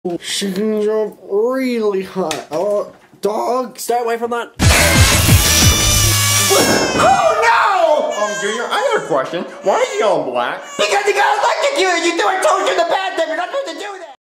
She can jump really high. Oh, dog. Stay away from that. Oh no! Junior, I got a question. Why are you all black? Because he got electrocuted! You threw a toaster in the bathtub! You're not supposed to do that!